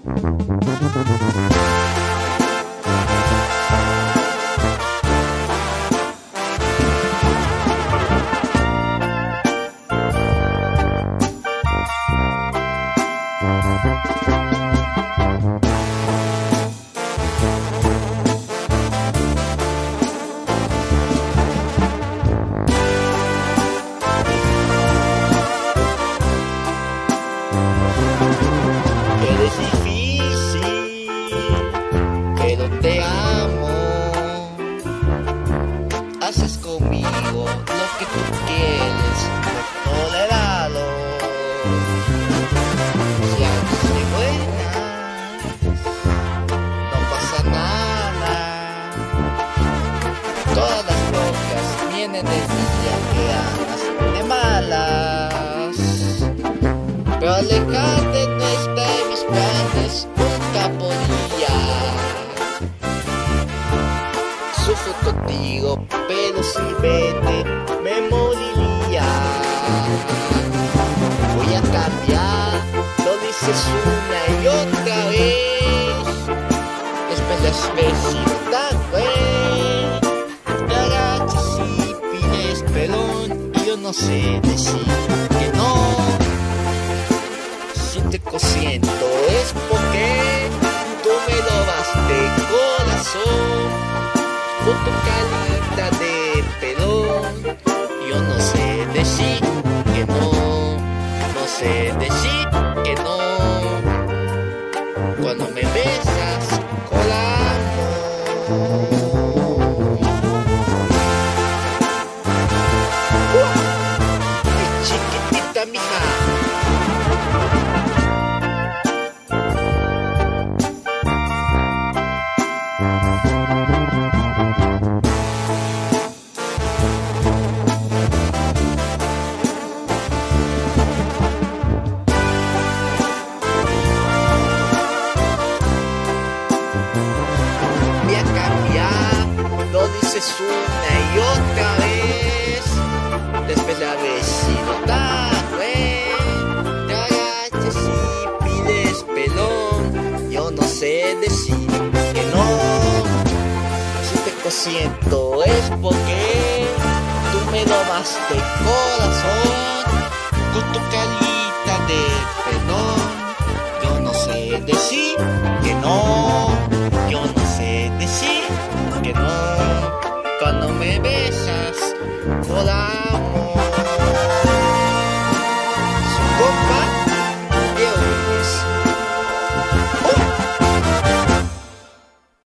Eres difícil, pero te amo. Haces conmigo lo que tú quieres, no tolerarlo. Si andas de buenas, no pasa nada. Todas las broncas vienen del día que andas de malas. Pero alejarte no está en mis planes, nunca podía. Sufro contigo, pero si vete me moriría. Voy a cambiar, lo dices una y otra vez. Esperas vecindad, güey. Te agachas y pides perdón y yo no sé decir que no. Si te cosiento es porque tú me robas de corazón. Con tu carita de pelón, yo no sé decir que no, no sé decir que no. Cuando me besas con amor. ¡Qué chiquitita, mija! Voy a cambiar, lo dices una y otra vez. Después la vecindad, güey. Te agachas y pides pelón. Yo no sé decir que no. Si te cosiento es porque tú me robaste el corazón. Con tu carita de pelón, yo no sé decir que no.